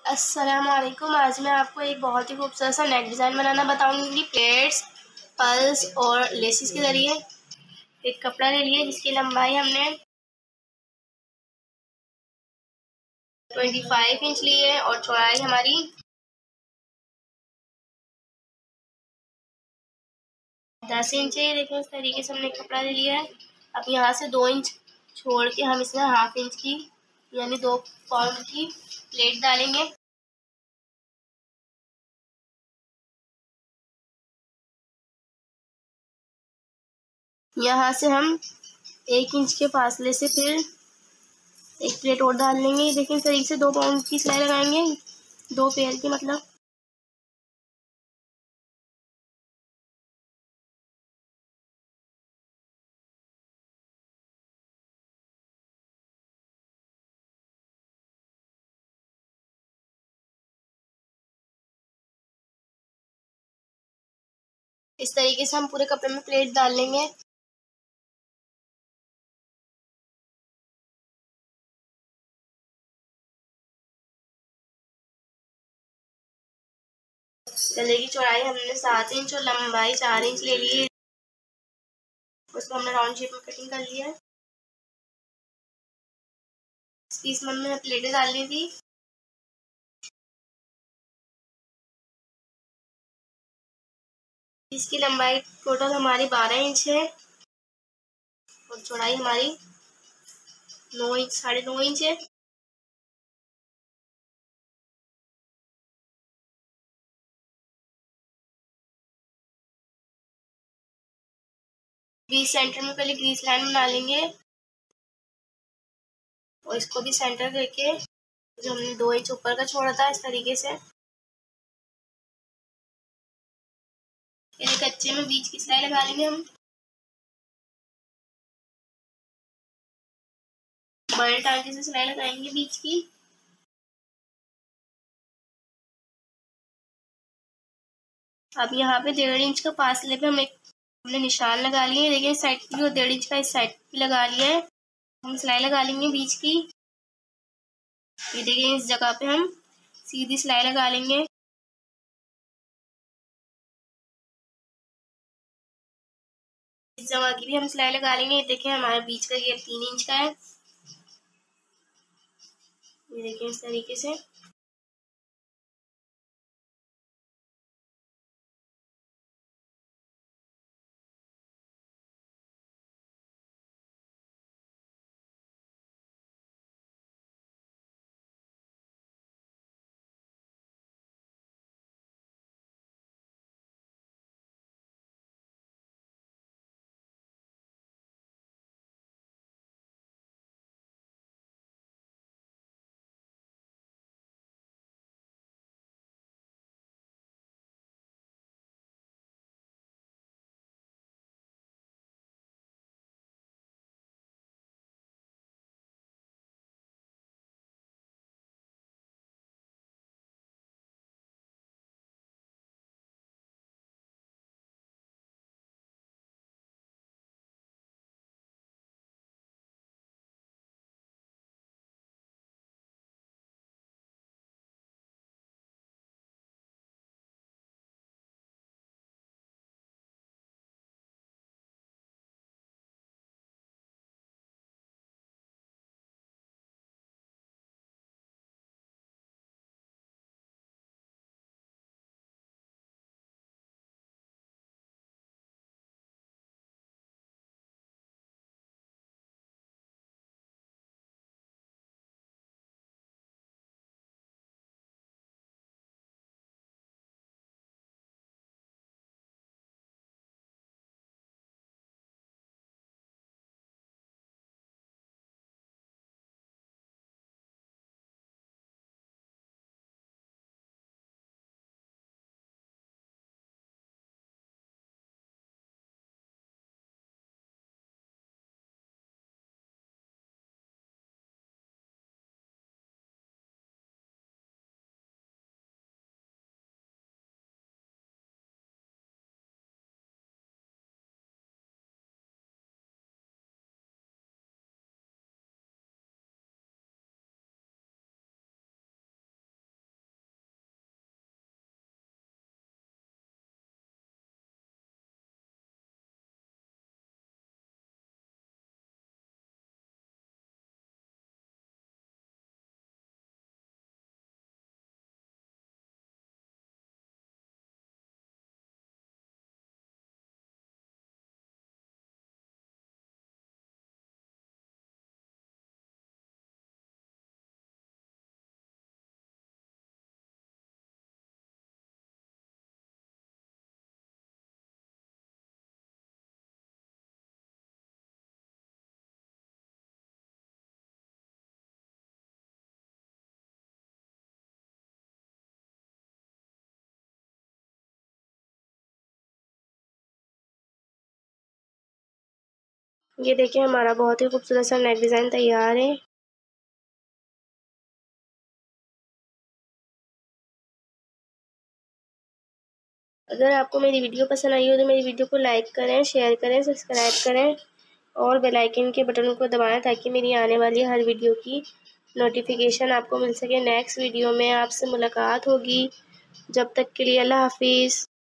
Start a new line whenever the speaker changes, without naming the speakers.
अस्सलाम वालेकुम। आज मैं आपको एक बहुत ही खूबसूरत सा नेक डिज़ाइन बनाना बताऊंगी प्लेट्स, पल्स और लेसिस के ज़रिए। एक कपड़ा ले लिए जिसकी लंबाई हमने 25 इंच ली है और चौड़ाई हमारी 10 इंच है। देखो इस तरीके से हमने कपड़ा ले लिया है। अब यहाँ से 2 इंच छोड़ के हम इसमें हाफ इंच की यानी 2 पाउंड की प्लेट डालेंगे। यहाँ से हम 1 इंच के फासले से फिर एक प्लेट और डाल लेंगे। देखिए इस तरीके से 2 पाउंड की सिलाई लगाएंगे, 2 पेयर की मतलब। इस तरीके से हम पूरे कपड़े में प्लेट डाल लेंगे। गले की चौड़ाई हमने 7 इंच और लंबाई 4 इंच ले ली है। उसको हमने राउंड शेप में कटिंग कर लिया है। इस पीस में हमने प्लेटें डालनी थी। इसकी लंबाई टोटल हमारी 12 इंच है और चौड़ाई हमारी 9 इंच 9.5 इंच है। बीच सेंटर में पहले ग्रीस लाइन बना लेंगे और इसको भी सेंटर करके जो हमने 2 इंच ऊपर का छोड़ा था इस तरीके से पहले कच्चे में बीच की सिलाई लगा लेंगे हम। बड़े टांके से सिलाई लगाएंगे बीच की। अब यहाँ पे 1.5 इंच का फासले पे हमने निशान लगा लिए। देखिए इस साइड की और 1.5 इंच का इस साइड भी लगा लिया है। हम सिलाई लगा लेंगे बीच की। ये देखिए इस जगह पे हम सीधी सिलाई लगा लेंगे। इस जगह की भी हम सिलाई लगा लेंगे। देखिए हमारे बीच का ये 3 इंच का है। ये देखिए इस तरीके से। ये देखिए हमारा बहुत ही खूबसूरत सा नेक डिज़ाइन तैयार है। अगर आपको मेरी वीडियो पसंद आई हो तो मेरी वीडियो को लाइक करें, शेयर करें, सब्सक्राइब करें और बेल आइकन के बटन को दबाएं ताकि मेरी आने वाली हर वीडियो की नोटिफिकेशन आपको मिल सके। नेक्स्ट वीडियो में आपसे मुलाकात होगी। जब तक के लिए अल्लाह हाफिज़।